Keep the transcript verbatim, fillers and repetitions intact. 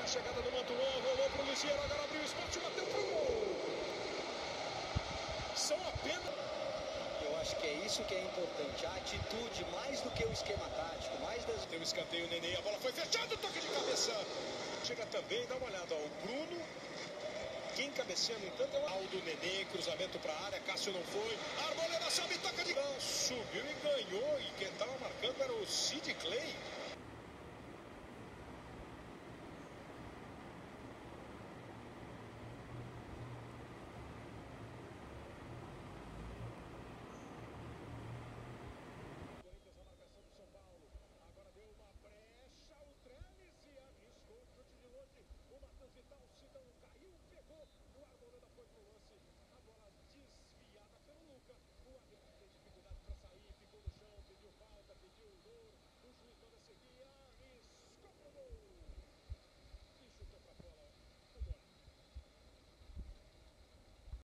chegada do Mantuan, rolou pro Luciano, agora abriu o espaço, bateu pro gol. São apenas... Eu acho que é isso que é importante, a atitude, mais do que o esquema tático, mais das... Tem o escanteio, o Nenê, a bola foi fechada, toque de cabeça. Chega também, dá uma olhada, ó, o Bruno. Quem cabeceia, no entanto, é o Aldo. Nenê, cruzamento para a área, Cássio não foi. Arboleda sobe, toca de... Não, subiu e ganhou, e quem estava marcando era o Sid Clay. O juiz manda seguir.